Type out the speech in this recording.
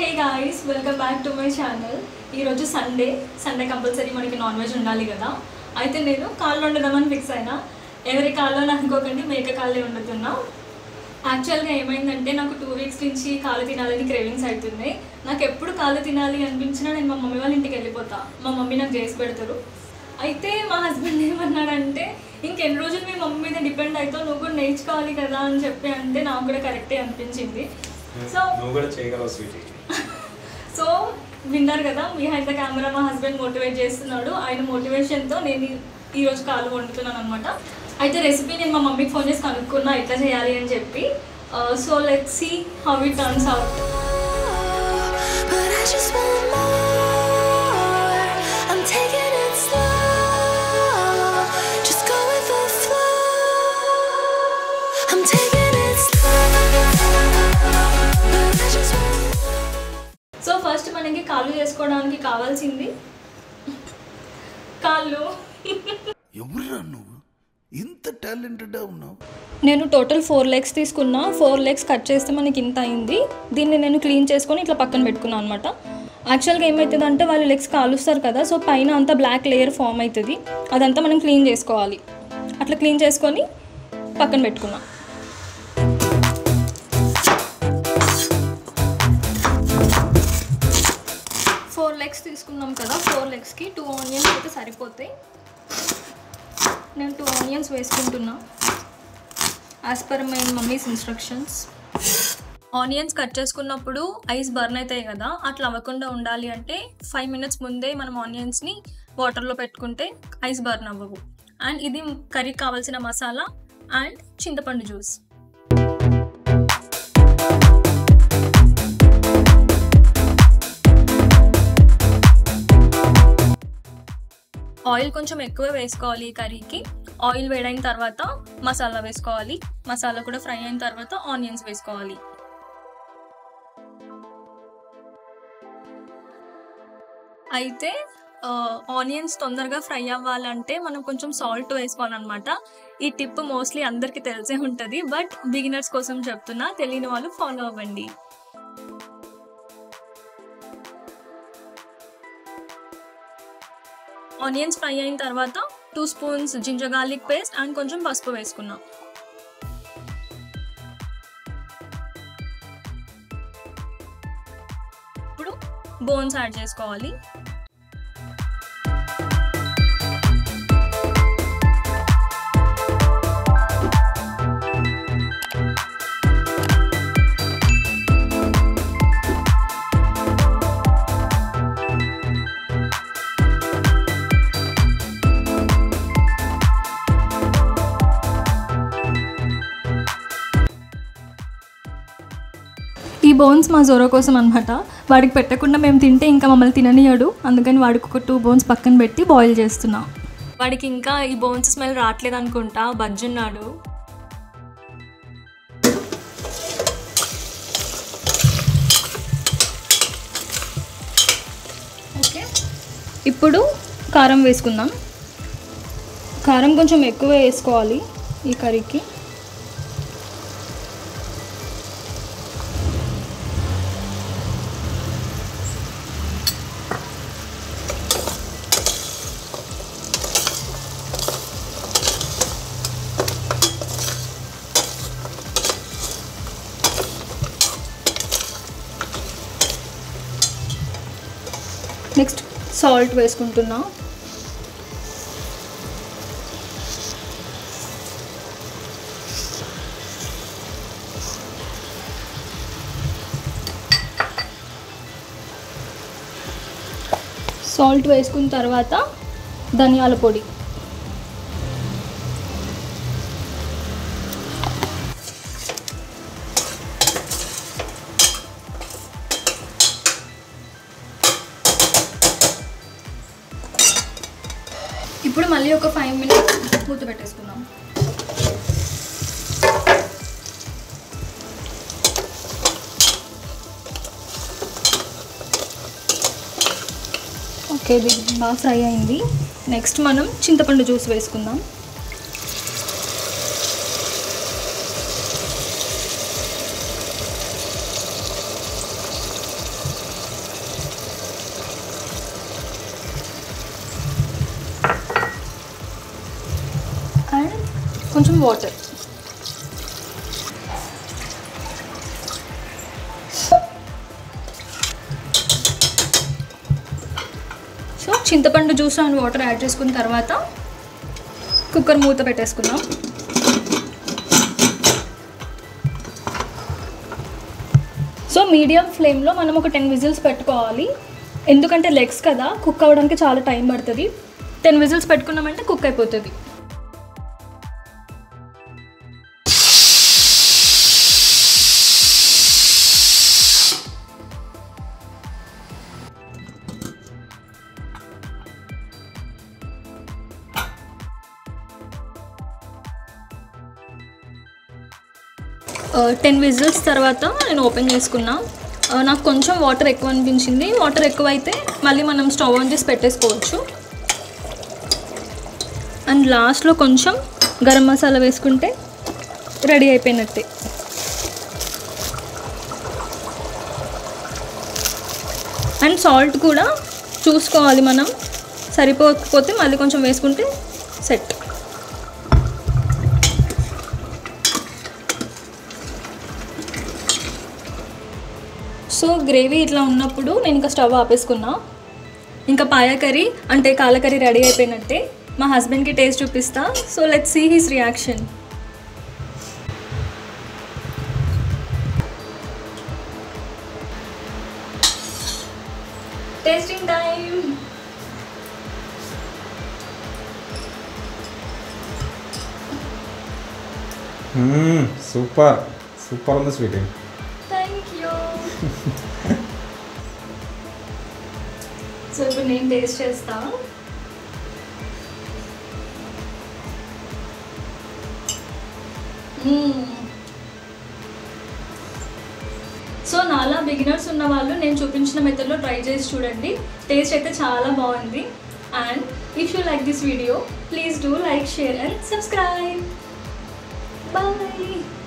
Hey guys, welcome back to my channel. ఈరోజు Sunday compulsory మనకి non veg ఉండాలి కదా. అయితే నేను కాళ్ళు వండుదామని ఫిక్స్ అయినా. ఎవరి కాళ్ళు అనుకోకండి, మేక కాళ్ళే వండుతున్నా. యాక్చువల్గా ఏమైందంటే నాకు 2 వీక్స్ నుంచి కాళ్ళు తినాలని క్రేవింగ్స్ అవుతున్నాయి. నాకు ఎప్పుడు కాళ్ళు తినాలి అనిపించినా నేను మా మమ్మీ వాళ్ళ ఇంటికి వెళ్ళిపోతా. మా మమ్మీ నాకు చేసి పెడతారు. అయితే మా హస్బెండ్ ఏమన్నాడంటే, ఇంకెన్ని రోజులు మీ మమ్మీ మీద డిపెండ్ అవుతావు, నువ్వు కూడా నేర్చుకోవాలి కదా అని చెప్పి అంటే నాకు కూడా కరెక్టే అనిపించింది. సో విన్నారు కదా, బిహైండ్ ద కెమెరా మా హస్బెండ్ మోటివేట్ చేస్తున్నాడు. ఆయన మోటివేషన్తో నేను ఈరోజు కాళ్ళు వండుతున్నాను అనమాట. అయితే రెసిపీ నేను మా మమ్మీకి ఫోన్ చేసి కనుక్కున్నా ఎట్లా చేయాలి అని చెప్పి. So let's see how it turns out. So first మనకి కాళ్ళు చేసుకోవడానికి కావాల్సింది కాళ్ళు. ఎవరురా నువ్వు, ఇంత టాలెంటెడ్ ఉన్నావు? నేను టోటల్ 4 లెగ్స్ తీసుకున్నా. 4 లెగ్స్ కట్ చేస్తే మనకి ఇంత అయింది. దీన్ని నేను క్లీన్ చేసుకొని ఇట్లా పక్కన పెట్టుకున్నాను అనమాట. యాక్చువల్గా ఏమవుతుంది అంటే వాళ్ళు లెగ్స్ కాలుస్తారు కదా, సో పైన అంతా బ్లాక్ లేయర్ ఫామ్ అవుతుంది. అదంతా మనం క్లీన్ చేసుకోవాలి. అట్లా క్లీన్ చేసుకొని పక్కన పెట్టుకున్నా. లెగ్స్ తీసుకున్నాం కదా, 4 లెగ్స్కి 2 ఆనియన్స్ అయితే సరిపోతాయి. నేను 2 ఆనియన్స్ వేసుకుంటున్నా as per my mummy's instructions. Onions cut చేసుకున్నప్పుడు ఐస్ బర్న్ అవుతాయి కదా, అట్లా అవ్వకుండా ఉండాలి అంటే 5 మినిట్స్ ముందే మనం ఆనియన్స్ని వాటర్లో పెట్టుకుంటే ఐస్ బర్న్ అవ్వవు. అండ్ ఇది కర్రీకి కావాల్సిన మసాలా అండ్ చింతపండు జ్యూస్. ఆయిల్ కొంచెం ఎక్కువ వేసుకోవాలి ఈ కర్రీకి. ఆయిల్ వేడైన తర్వాత మసాలా వేసుకోవాలి. మసాలా కూడా ఫ్రై అయిన తర్వాత ఆనియన్స్ వేసుకోవాలి. అయితే ఆనియన్స్ తొందరగా ఫ్రై అవ్వాలంటే మనం కొంచెం సాల్ట్ వేసుకోవాలన్నమాట. ఈ టిప్ మోస్ట్లీ అందరికీ తెలిసే ఉంటుంది, బట్ బిగినర్స్ కోసం చెప్తున్నా, తెలియని వాళ్ళు ఫాలో అవ్వండి. ఆనియన్స్ ఫ్రై అయిన తర్వాత 2 spoons ginger garlic paste and కొంచెం పసుపు వేసుకున్నాం. ఇప్పుడు బోన్స్ యాడ్ చేసుకోవాలి. ఈ బోన్స్ మా జోరో కోసం అనమాట. వాడికి పెట్టకుండా మేము తింటే ఇంకా మమ్మల్ని తిననియడు. అందుకని వాడికి ఒక 2 బోన్స్ పక్కన పెట్టి బాయిల్ చేస్తున్నా. వాడికి ఇంకా ఈ బోన్స్ స్మెల్ రావట్లేదు అనుకుంటా, బజ్జున్నాడు. ఓకే, ఇప్పుడు కారం వేసుకుందాం. కారం కొంచెం ఎక్కువ వేసుకోవాలి ఈ కర్రీకి. నెక్స్ట్ సాల్ట్ వేసుకుంటున్నా. సాల్ట్ వేసుకున్న తర్వాత ధనియాల పొడి. ఇప్పుడు మళ్ళీ ఒక 5 మినిట్స్ మూత పెట్టేసుకుందాం. ఓకే, ఇది బాగా ఫ్రై అయింది. నెక్స్ట్ మనం చింతపండు జ్యూస్ వేసుకుందాం. వాటర్. సో చింతపండు జ్యూస్ అండ్ వాటర్ యాడ్ చేసుకున్న తర్వాత కుక్కర్ మూత పెట్టేసుకుందాం. సో మీడియం ఫ్లేమ్లో మనం ఒక 10 విజిల్స్ పెట్టుకోవాలి. ఎందుకంటే లెగ్స్ కదా, కుక్ అవ్వడానికి చాలా టైం పడుతుంది. 10 విజిల్స్ పెట్టుకున్నామంటే కుక్ అయిపోతుంది. టెన్ విజిల్స్ తర్వాత నేను ఓపెన్ చేసుకున్నా. నాకు కొంచెం వాటర్ ఎక్కువ అనిపించింది. వాటర్ ఎక్కువైతే మళ్ళీ మనం స్టవ్ ఆన్ చేసి పెట్టేసుకోవచ్చు. అండ్ లాస్ట్లో కొంచెం గరం మసాలా వేసుకుంటే రెడీ అయిపోయినట్టే. అండ్ సాల్ట్ కూడా చూసుకోవాలి మనం, సరిపోకపోతే మళ్ళీ కొంచెం వేసుకుంటే సెట్. సో గ్రేవీ ఇట్లా ఉన్నప్పుడు నేను ఇంకా స్టవ్ ఆపేసుకున్నా. ఇంకా పాయా కర్రీ అంటే కాల కర్రీ రెడీ అయిపోయినట్టే. మా హస్బెండ్కి టేస్ట్ చూపిస్తా. So let's see his reaction. Tasting time. Super super ఉంది స్వీటీ. Thank you. సో ఇప్పుడు నేను టేస్ట్ చేస్తా. సో నాలా బిగినర్స్ ఉన్న వాళ్ళు నేను చూపించిన మెథడ్లో ట్రై చేసి చూడండి. టేస్ట్ అయితే చాలా బాగుంది. And if you like this video please do like, share and subscribe. Bye.